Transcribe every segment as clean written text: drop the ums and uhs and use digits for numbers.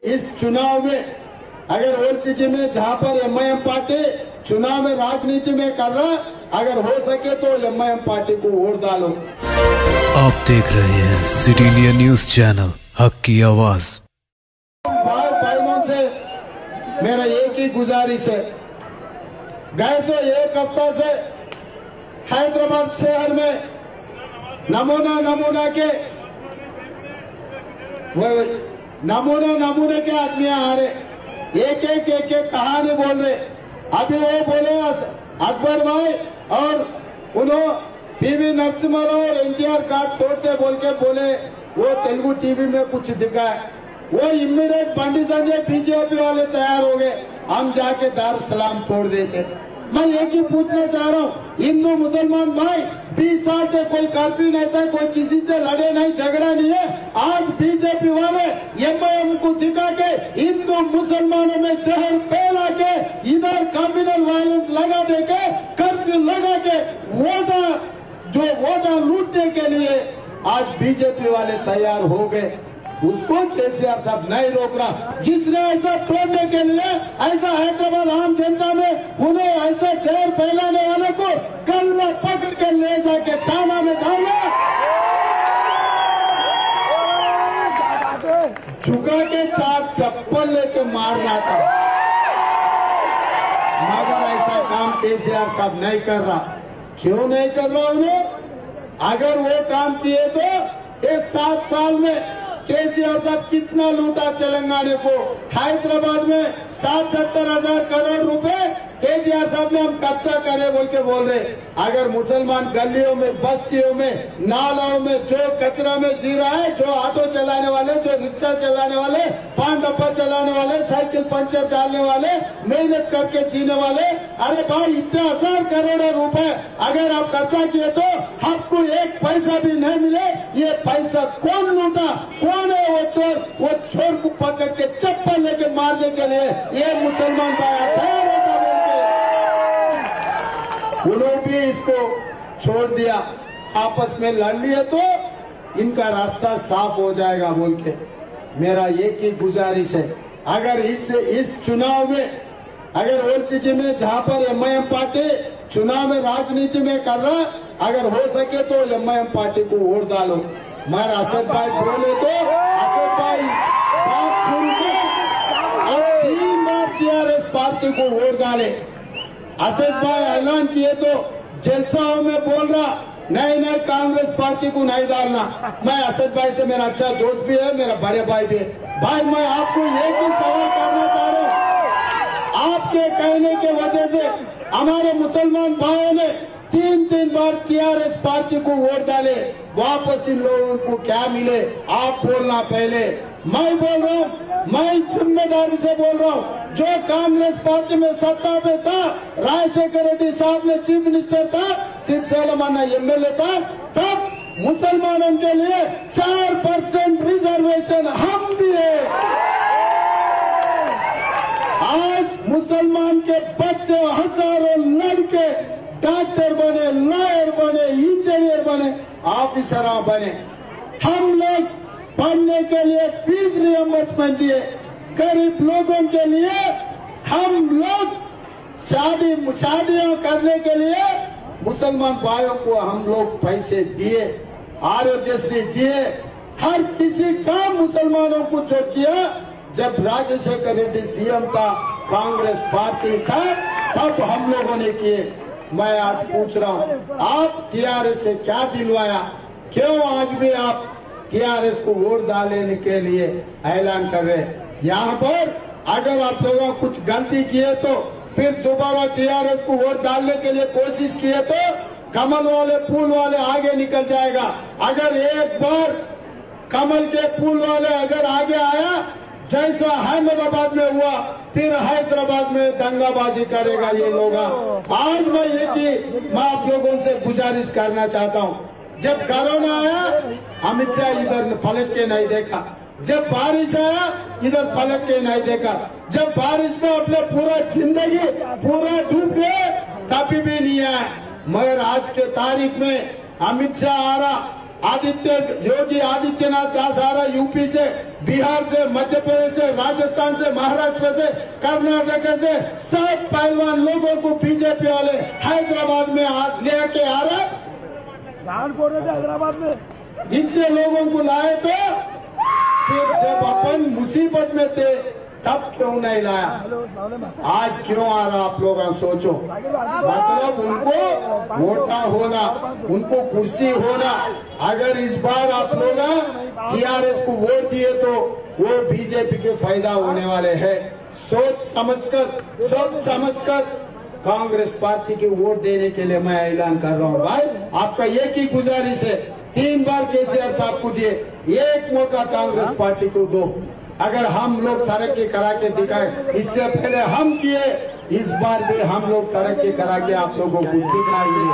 इस चुनाव में अगर ओल्ड सिटी में जहां पर एमआईएम पार्टी चुनाव में राजनीति में कर रहा, अगर हो सके तो एमआईएम पार्टी को वोट डालो। आप देख रहे हैं सिटी इंडिया न्यूज चैनल, हक की आवाज। भाई बहनों से मेरा एक ही गुजारिश है, गए तो एक हफ्ता से हैदराबाद शहर में नमूना के आदमी आ रहे, एक कहानी बोल रहे। अभी वो बोले अकबर भाई और उन्होंने पीवी नरसिम्हा राव और एनटीआर कार्ड तोड़ते बोल के बोले, वो तेलुगु टीवी में कुछ दिखाए। वो इमीडिएट बंडी संजय बीजेपी वाले तैयार हो गए, हम जाके दारुसलाम तोड़ देते। मैं एक ही पूछना चाह रहा हूँ, हिंदू मुसलमान भाई 20 साल से कोई कर्फ्यू नहीं था, कोई किसी से लड़े नहीं, झगड़ा नहीं है। आज बीजेपी वाले एमआईएम को दिखा के हिंदू मुसलमानों में जहर फैला के इधर कम्युनल वायलेंस लगा दे के कर्फ्यू लगा के वोटा लूटने के लिए आज बीजेपी वाले तैयार हो गए। उसको केसीआर साहब नहीं रोक रहा। जिसने ऐसा तोड़ने के लिए, ऐसा हैदराबाद आम जनता में उन्हें ऐसा जहर फैलाने वाले को कल पकड़ के ले जाके थाना में डालना, झुका के 4 चप्पल लेके मारना था। मगर ऐसा काम केसीआर साहब नहीं कर रहा। क्यों नहीं कर रहा उन्हें? अगर वो काम किए तो इस 7 साल में केसीआर साहब कितना लूटा तेलंगाना को। हैदराबाद में 60-70 हजार करोड़ रुपए केसीआर साहब ने हम कच्चा करे बोल के बोल रहे। अगर मुसलमान गलियों में, बस्तियों में, नालों में जो कचरा में जी रहा है, जो ऑटो चलाने वाले, जो रिक्शा चलाने वाले, पान डब्बा चलाने वाले, साइकिल पंचर डालने वाले, मेहनत करके जीने वाले, अरे भाई इतने 1000 करोड़ रुपए अगर आप कच्चा किए तो आपको 1 पैसा भी नहीं मिले। ये पैसा कौन लूटा, कौन है वो चोर? वो चोर को पकड़ के चप्पल लेके मारने के लिए ये मुसलमान भाई तैयार होता बोल के उन्होंने भी इसको छोड़ दिया। आपस में लड़ लिए तो इनका रास्ता साफ हो जाएगा बोल के मेरा एक ही गुजारिश है। अगर इस चुनाव में अगर ओल्ड सिटी में जहां पर एमआईएम पार्टी चुनाव में राजनीति में कर रहा, अगर हो सके तो एमआईएम पार्टी को वोट डालो। मगर असद भाई बोले तो असद भाई बात सुन के अब 3 बार टीआरएस पार्टी को वोट डाले। असद भाई ऐलान किए तो जलसाओं में बोल रहा नहीं कांग्रेस पार्टी को नहीं डालना। मैं असद भाई से मेरा अच्छा दोस्त भी है, मेरा बड़े भाई भी है। भाई मैं आपको एक ही सवाल करना चाह रहा हूँ, आपके कहने के वजह से हमारे मुसलमान भाइयों ने 3 बार टीआरएस पार्टी को वोट डाले, वापस इन लोगों को क्या मिले आप बोलना पहले। मैं बोल रहा हूँ, मैं जिम्मेदारी से बोल रहा हूँ, जो कांग्रेस पार्टी में सत्ता पे था, राजशेखर रेड्डी साहब ने चीफ मिनिस्टर था, सिरसेला माना एमएलए था, तब मुसलमानों के लिए 4% रिजर्वेशन हम दिए। आज मुसलमान के बच्चे हजारों लड़के डॉक्टर बने, लॉयर बने, इंजीनियर बने, ऑफिसर बने। हम लोग पढ़ने के लिए फीस रियम्बर्समेंट दिए। गरीब लोगों के लिए हम लोग शादियां करने के लिए मुसलमान भाइयों को हम लोग पैसे दिए, आरोग्यश्री दिए, हर किसी काम मुसलमानों को जो किया। जब राजशेखर रेड्डी सीएम था, कांग्रेस पार्टी था, तब हम लोगों ने किए। मैं आज पूछ रहा हूँ, आप टीआरएस से क्या दिलवाया? क्यों आज भी आप टीआरएस को वोट डालने के लिए ऐलान कर रहे हैं? यहाँ पर अगर आप लोगों कुछ गलती किए तो फिर दोबारा टीआरएस को वोट डालने के लिए कोशिश किए तो कमल वाले फूल वाले आगे निकल जाएगा। अगर एक बार कमल के फूल वाले अगर आगे आया, जैसा अहमदाबाद में हुआ, फिर हैदराबाद में दंगाबाजी करेगा ये लोग। आज मैं आप लोगों से गुजारिश करना चाहता हूँ, जब कोरोना आया अमित शाह इधर पलट के नहीं देखा, जब बारिश आया इधर पलट के नहीं देखा, जब बारिश में अपने पूरा जिंदगी पूरा डूब गए तभी भी नहीं आया। मगर आज के तारीख में अमित शाह आ रहा, योगी आदित्यनाथ दास आ रहा यूपी से, बिहार से, मध्य प्रदेश से, राजस्थान से, महाराष्ट्र से, कर्नाटक से, सब पहलवान लोगों को बीजेपी वाले हैदराबाद में लेके आ रहा। हैदराबाद में इतने लोगों को लाए तो फिर जब अपन मुसीबत में थे तब क्यों नहीं लाया, आज क्यों आ रहा आप लोग सोचो। मतलब उनको वोटा होना, उनको कुर्सी होना। अगर इस बार आप लोग टीआरएस को वोट दिए तो वो बीजेपी के फायदा होने वाले हैं। सोच समझकर कांग्रेस पार्टी के वोट देने के लिए मैं ऐलान कर रहा हूँ। भाई आपका एक ही गुजारिश है, 3 बार केसीआर साहब को दिए, एक मौका कांग्रेस पार्टी को दो। अगर हम लोग तरक्की करा के दिखाए, इससे पहले हम किए, इस बार भी हम लोग तरक्की करा के आप लोगों को दिखाएंगे।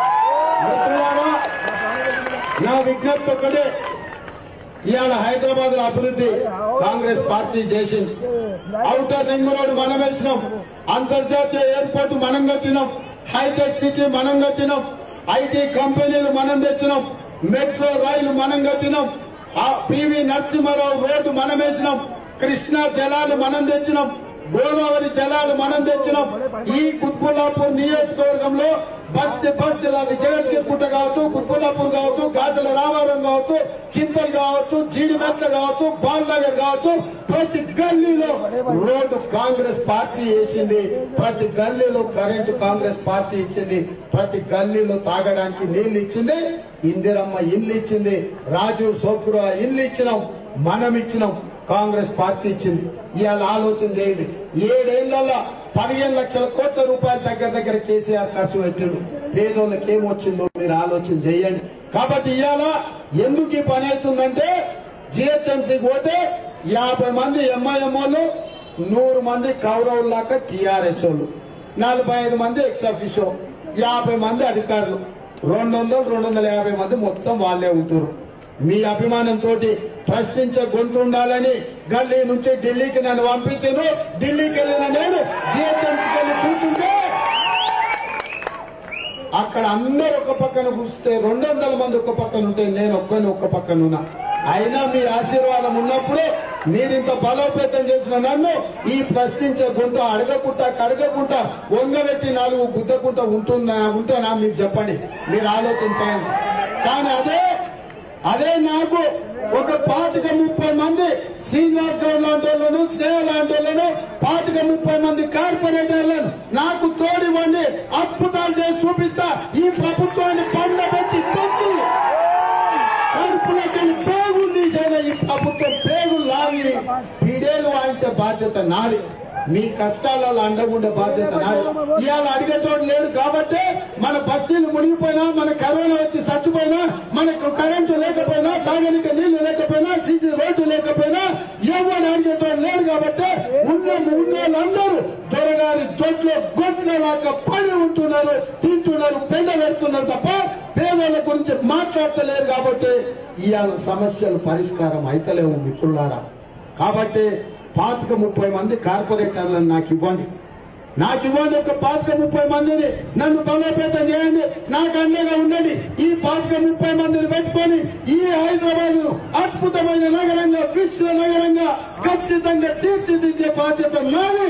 ना विज्ञप्ति कड़े इवाल हैदराबाद अभिवृद्धि कांग्रेस पार्टी చేసింది। ఔటర్ రింగ్ రోడ్ మనం వేసినాం, అంతర్జాతీయ ఎయిర్పోర్ట్ మనం కట్టినాం, హైటెక్ సిటీ మనం కట్టినాం, ఐటీ కంపెనీలు మనం తెచ్చినాం, మెట్రో రైలు మనం కట్టినాం, పివి నరసింహారావు రోడ్డు మనం వేసినాం, కృష్ణా జలాలు మనం తెచ్చినాం, గోదావరి జలాలు మనం తెచ్చినాం। ఈ కుత్బుల్లాపూర్ నియోజకవర్గంలో బస్తీ బస్తీలాది జగద్గిరిపుట్ట కావచ్చు, కుత్బుల్లాపూర్ కావచ్చు, గాజల రామారం కావచ్చు, చింతలు కావచ్చు, జీడిమెట్ల కావచ్చు, బాల్నగర్ కావచ్చు, ప్రతి గల్లీలో రోడ్డు కాంగ్రెస్ పార్టీ వేసింది, ప్రతి గల్లీలో కరెంటు కాంగ్రెస్ పార్టీ ఇచ్చింది, ప్రతి గల్లీలో తాగడానికి నీళ్లు ఇచ్చింది, ఇందిరమ్మ ఇల్లు ఇచ్చింది, రాజు సోగ్ర ఇల్లు ఇచ్చినాం, మనం ఇచ్చినాం, కాంగ్రెస్ పార్టీ ఇచ్చింది। ఇవాళ ఆలోచన చేయండి, 7 ఏళ్లలో 15 లక్షల కోట్ల రూపాయలు దగ్గర కేసీఆర్ ఖర్చు పెట్టాడు, పేదోళ్ళకి ఏమొచ్చిందో మీరు ఆలోచన చేయండి। కాబట్టి ఇవాళ ఎందుకు ఈ పని అవుతుందంటే, జిహెచ్ఎంసీకి పోతే 50 మంది ఎంఐఎం వాళ్ళు, 100 మంది కౌరవుల్లాక టీఆర్ఎస్ వాళ్ళు, 45 మంది ఎక్స్ అఫీషియో, 50 మంది అధికారులు, 200-250 మంది మొత్తం వాళ్ళే ఉంటారు। మీ అభిమానంతో ప్రశ్నించే గొంతు ఉండాలని గల్లీ నుంచి ఢిల్లీకి నన్ను పంపించారు। ఢిల్లీకి వెళ్ళిన నేను జిహెచ్ఎంసీకి వెళ్ళి కూర్చుంటే అక్కడ అందరూ ఒక పక్కన కూర్చుంటే 200 మంది ఒక పక్కన ఉంటే నేను ఒక్కని ఒక పక్కన ఉన్నా। అయినా మీ ఆశీర్వాదం ఉన్నప్పుడు మీరింత బలోపేతం చేసిన నన్ను ఈ ప్రశ్నించే గొంతు అడగకుండా వంగబెట్టి 4 గుద్దకుంటా ఉంటేనా మీరు చెప్పండి, మీరు ఆలోచన చేయండి। కానీ అదే నాకు ఒక 25-30 మంది శ్రీనివాస్ గౌడ్ లాంటి వాళ్ళను, స్నేహ లాంటి వాళ్ళను, 25-30 మంది కార్పొరేటర్లను నాకు తోడివ్వండి, అద్భుతాలు చేసి చూపిస్తా। ఈ ప్రభుత్వాన్ని పండబెట్టి తొక్కి కడుపులకి పేగులు తీసేనా ఈ ప్రభుత్వం, పేగులు లాగి పీడేలు వాయించే బాధ్యత నాది, మీ కష్టాలలో అండగుండే బాధ్యత నాది। ఇవాళ అడిగేటోడు లేడు కాబట్టి మన బస్తీలు మునిగిపోయినా, మన కరోనా వచ్చి చచ్చిపోయినా, మనకు కరెంటు లేకపోయినా, తాగడానికి నీళ్లు లేకపోయినా, సీసీ రోడ్డు లేకపోయినా ఎవరు అడిగేటోడు లేడు కాబట్టి ఉన్నోళ్ళందరూ దొరగారి దొడ్లో గొడ్లలాగా పడి ఉంటున్నారు, తింటున్నారు, పెండ పెడుతున్నారు తప్ప పేదల గురించి మాట్లాడతలేరు కాబట్టి ఇవాళ సమస్యలు పరిష్కారం అయితలేవు మిత్రులారా। కాబట్టి 25-30 మంది కార్పొరేటర్లను నాకు ఇవ్వండి, ఒక 25-30 మందిని నన్ను బలోపేతం చేయండి, నాకు అండగా ఉండండి। ఈ 25-30 మందిని పెట్టుకొని ఈ హైదరాబాద్ అద్భుతమైన నగరంగా, విశ్వ నగరంగా ఖచ్చితంగా తీర్చిదిద్దే బాధ్యత నాది।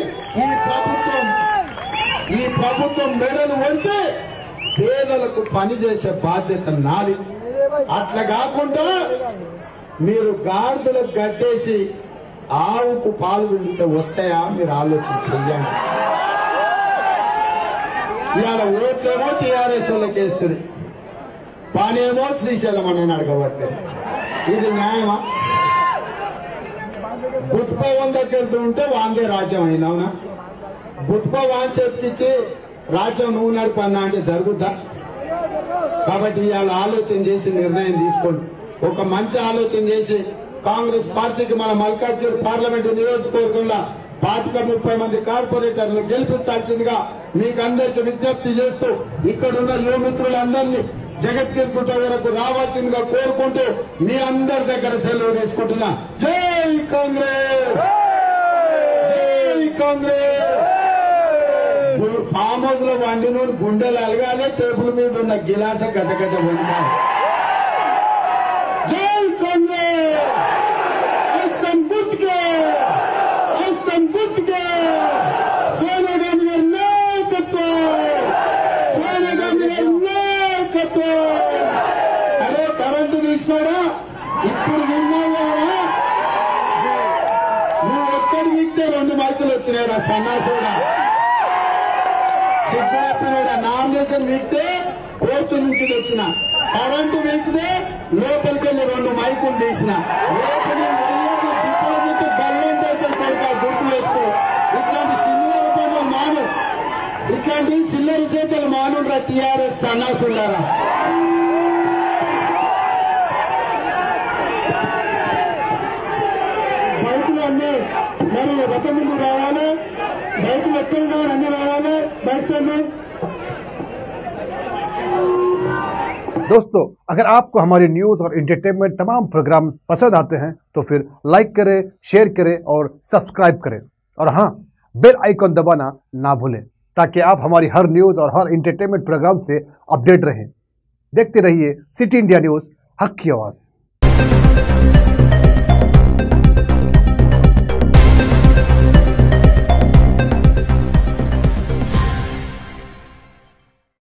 ఈ ప్రభుత్వం మెడలు వంచి పేదలకు పనిచేసే బాధ్యత నాది। అట్లా కాకుండా మీరు గాడిదలకు గట్టేసి ఆవుకు పాలు విండితే వస్తాయా మీరు ఆలోచన చెయ్యండి। ఇవాళ ఓట్లేమో టీఆర్ఎస్ వాళ్ళకి వేస్తుంది, పనేమో శ్రీశైలం అని అడగబట్టారు, ఇది న్యాయమా? గుట్పా దగ్గర ఉంటే వాందే రాజ్యం అయినా, గుట్పా వాన్ చేతికిచ్చి రాజ్యం నువ్వు నడిపన్నా అంటే జరుగుద్దా? కాబట్టి ఇవాళ ఆలోచన చేసి నిర్ణయం తీసుకోండి, ఒక మంచి ఆలోచన చేసి కాంగ్రెస్ పార్టీకి మన మల్కాజ్గిరి పార్లమెంటు నియోజకవర్గంలో 25-30 మంది కార్పొరేటర్లు గెలిపించాల్సిందిగా మీకు అందరికి విజ్ఞప్తి చేస్తూ ఇక్కడున్న యువ మిత్రులందరినీ జగద్గిరిపుట్ట వరకు రావాల్సిందిగా కోరుకుంటూ మీ అందరి దగ్గర సెలవు తీసుకుంటున్నా। జై కాంగ్రెస్, జై కాంగ్రెస్। ఫామ్ హౌస్ లో వండినోడు గుండెలు అలగాలి, టేబుల్ మీద ఉన్న గిలాస గజగజ వండాలి। వీక్తే 2 మైకులు వచ్చినాయి సన్నాసుడా సిగ్గుపినోడా నామినేషన్ వీక్తే కోర్టు నుంచి తెచ్చిన కరెంటు వీక్తే లోపలికి వెళ్ళి 2 మైకులు తీసిన డిపాజిట్ బల్లంటే సరిగ్గా గుర్తు వేసుకో ఇట్లాంటి చిల్లర పనులు మాను ఇట్లాంటి చిల్లర చేతులు మానురా టీఆర్ఎస్ సన్నాసులారా బైకులు అన్నీ మరి రథం ముందు రావాలి బైకులు ఎక్కడ అన్ని రావాలి బైక్స్ అన్నీ दोस्तों अगर आपको हमारी न्यूज और एंटरटेनमेंट तमाम प्रोग्राम पसंद आते हैं तो फिर लाइक करें, शेयर करें और सब्सक्राइब करें और हाँ बेल आइकॉन दबाना ना भूलें ताकि आप हमारी हर न्यूज और हर एंटरटेनमेंट प्रोग्राम से अपडेट रहें। देखते रहिए सिटी इंडिया न्यूज, हक की आवाज।